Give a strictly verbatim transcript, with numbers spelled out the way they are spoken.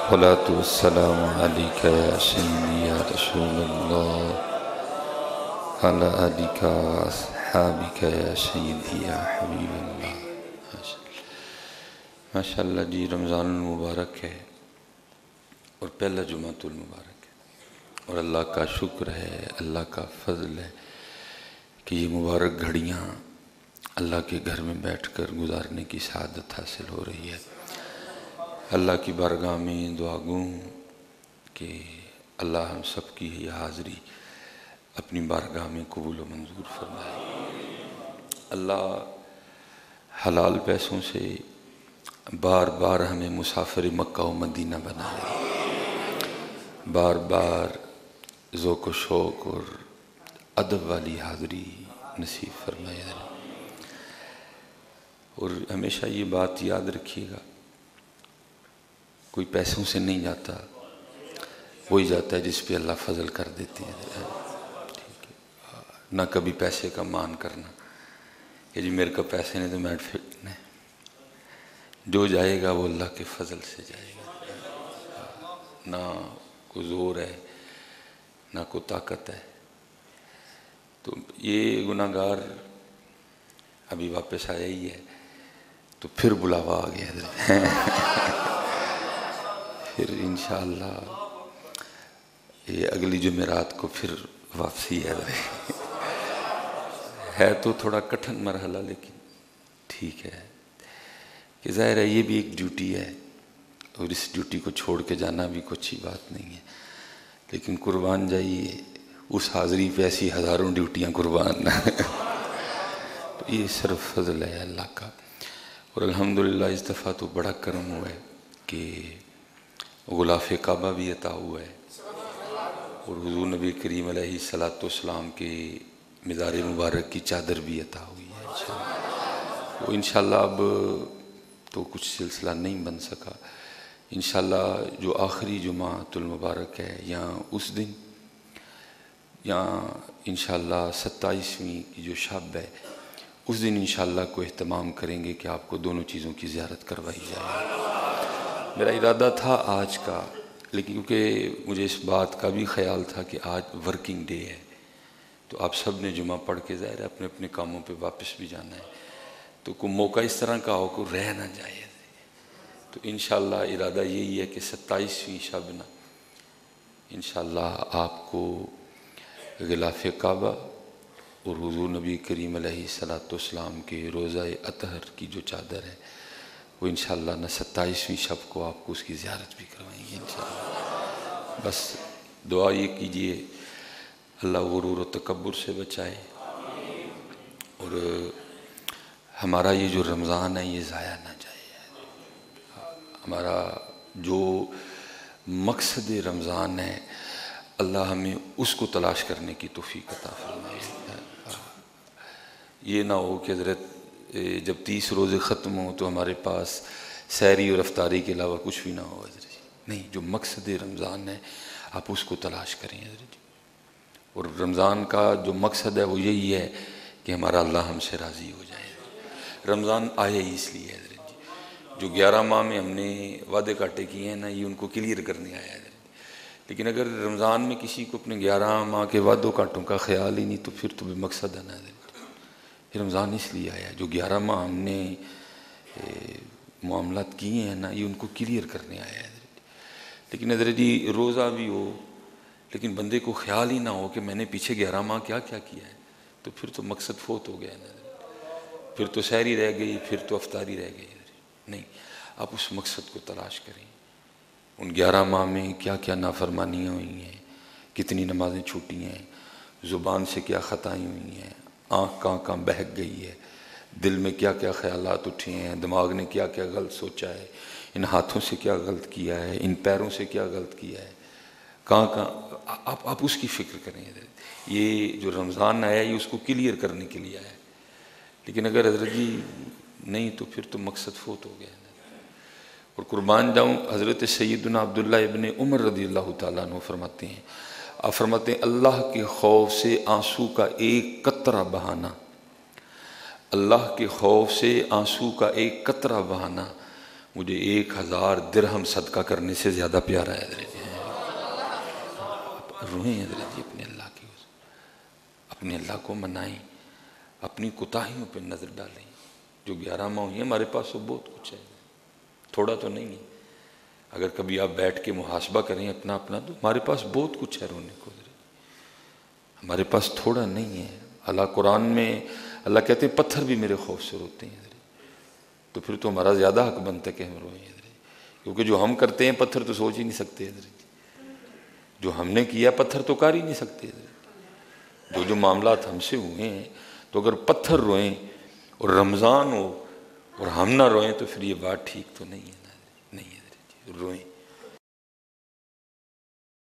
الصلاة والسلام عليك يا سيدي يا رسول الله على آلك وأصحابك يا سيدي يا حبیب اللہ. ماشاء اللہ جی، رمضان المبارک ہے اور پہلا جمعۃ المبارک ہے، اور اللہ کا شکر ہے، اللہ کا فضل ہے کہ یہ مبارک گھڑیاں اللہ کے گھر میں بیٹھ کر گزارنے کی سعادت حاصل ہو رہی ہے. اللہ کی بارگاہ میں دعا گوں کہ اللہ ہم سب کی یہ حاضری اپنی بارگاہ میں قبول و منظور فرمائے. اللہ حلال پیسوں سے بار بار ہمیں مسافر مکہ و مدینہ بنائے، بار بار ذوق و شوق اور ادب والی حاضری نصیب فرمائے. اور ہمیشہ یہ بات یاد رکھیے گا، کوئی پیسوں سے نہیں جاتا، وہی جاتا ہے جس پہ اللہ فضل کر دیتے ہیں. ٹھیک ہے، نہ کبھی پیسے کا مان کرنا کہ جی میرے کو پیسے نہیں تو میں فٹ نہیں. جو جائے گا وہ اللہ کے فضل سے جائے گا، نہ کوئی زور ہے نہ کوئی طاقت ہے. تو یہ گناہ گار ابھی واپس آیا ہی ہے تو پھر بلاوا آ گیا پھر انشاءاللہ یہ اگلی جمعرات کو پھر واپسی ہے. ہے تو تھوڑا کٹھن مرحلہ لیکن ٹھیک ہے کہ ظاہر ہے یہ بھی ایک ڈیوٹی ہے، اور اس ڈیوٹی کو چھوڑ کے جانا بھی کوئی اچھی بات نہیں ہے. لیکن قربان جائیے اس حاضری پہ ایسی ہزاروں ڈیوٹیاں قربان تو یہ صرف فضل ہے اللہ کا. اور الحمدللہ اس دفعہ تو بڑا کرم ہوا ہے کہ غلاف کعبہ بھی عطا ہوا ہے، اور حضور نبی کریم علیہ الصلاۃ والسلام کے مزار مبارک کی چادر بھی عطا ہوئی ہے. وہ انشاءاللہ اب تو کچھ سلسلہ نہیں بن سکا. انشاءاللہ جو آخری جمعۃ المبارک ہے یا اس دن یا انشاءاللہ ستائیسویں کی جو شب ہے اس دن انشاءاللہ کو اہتمام کریں گے کہ آپ کو دونوں چیزوں کی زیارت کروائی جائے. میرا ارادہ تھا آج کا، لیکن کیونکہ مجھے اس بات کا بھی خیال تھا کہ آج ورکنگ ڈے ہے تو آپ سب نے جمعہ پڑھ کے ظاہر ہے اپنے اپنے کاموں پہ واپس بھی جانا ہے، تو کوئی موقع اس طرح کا ہو کہ رہ نہ جائے. تو انشاءاللہ ارادہ یہی ہے کہ ستائیسویں شب نا انشاءاللہ آپ کو غلاف کعبہ اور حضور نبی کریم علیہ الصلاۃ والسلام کے روضہ اطہر کی جو چادر ہے وہ انشاءاللہ نہ ستائیسویں شب کو آپ کو اس کی زیارت بھی کروائیں گے انشاءاللہ. بس دعا یہ کیجئے اللہ غرور و تکبر سے بچائے، اور ہمارا یہ جو رمضان ہے یہ ضائع نہ جائے. ہمارا جو مقصد رمضان ہے اللہ ہمیں اس کو تلاش کرنے کی توفیق عطا فرمائے. یہ نہ ہو کہ حضرت جب تیس روزے ختم ہوں تو ہمارے پاس سحری اور افطاری کے علاوہ کچھ بھی نہ ہو. حضرت نہیں، جو مقصد رمضان ہے آپ اس کو تلاش کریں حضرت. اور رمضان کا جو مقصد ہے وہ یہی ہے کہ ہمارا اللہ ہم سے راضی ہو جائے. رمضان آیا ہی اس لیے حضرت جی، جو گیارہ ماہ میں ہم نے وعدے کاٹے کیے ہیں نا یہ ان کو کلیئر کرنے آیا ہے. لیکن اگر رمضان میں کسی کو اپنے گیارہ ماہ کے وعدوں کاٹوں کا خیال ہی نہیں تو پھر تو بے مقصد ہے نا. رمضان اس لیے آیا جو گیارہ ماہ ہم نے معاملات کیے ہیں نا یہ ان کو کلیئر کرنے آیا ہے. لیکن حضرت جی روزہ بھی ہو لیکن بندے کو خیال ہی نہ ہو کہ میں نے پیچھے گیارہ ماہ کیا کیا کیا ہے تو پھر تو مقصد فوت ہو گیا نا. پھر تو سحری رہ گئی، پھر تو افطاری رہ گئی. نہیں، آپ اس مقصد کو تلاش کریں. ان گیارہ ماہ میں کیا کیا نافرمانیاں ہوئی ہیں، کتنی نمازیں چھوٹی ہیں، زبان سے کیا خطائیں ہوئی ہیں، آنکھ کہاں کہاں بہک گئی ہے، دل میں کیا کیا خیالات اٹھے ہیں، دماغ نے کیا کیا غلط سوچا ہے، ان ہاتھوں سے کیا غلط کیا ہے، ان پیروں سے کیا غلط کیا ہے، کہاں کہاں آپ آپ اس کی فکر کریں. یہ جو رمضان آیا یہ اس کو کلیئر کرنے کے لیے آیا. لیکن اگر حضرت جی نہیں تو پھر تو مقصد فوت ہو گیا. اور قربان جاؤں حضرت سیدنا عبداللہ ابن عمر رضی اللہ تعالیٰ عنہ فرماتے ہیں، آپ فرماتے ہیں اللہ کے خوف سے آنسو کا ایک قطرہ بہانا، اللہ کے خوف سے آنسو کا ایک قطرہ بہانا مجھے ایک ہزار درہم صدقہ کرنے سے زیادہ پیارا ہے حضرت جی۔ روئیں حضرت جی اپنے اللہ کی، اپنے اللہ کو منائیں، اپنی کوتاہیوں پہ نظر ڈالیں۔ جو گیارہ ماہ ہوئی ہیں ہمارے پاس تو بہت کچھ ہے، تھوڑا تو نہیں ہے۔ اگر کبھی آپ بیٹھ کے محاسبہ کریں اپنا اپنا تو ہمارے پاس بہت کچھ ہے رونے کو، ہمارے پاس تھوڑا نہیں ہے۔ اللہ قرآن میں اللہ کہتے ہیں پتھر بھی میرے خوف سے روتے ہیں، تو پھر تو ہمارا زیادہ حق بنتا ہے کہ ہم روئیں، کیونکہ جو ہم کرتے ہیں پتھر تو سوچ ہی نہیں سکتے، جو ہم نے کیا پتھر تو کر ہی نہیں سکتے۔ جو جو معاملات ہم سے ہوئے ہیں، تو اگر پتھر روئیں اور رمضان ہو اور ہم نہ روئیں تو پھر یہ بات ٹھیک تو نہیں ہے، نہیں ہے، روئیں۔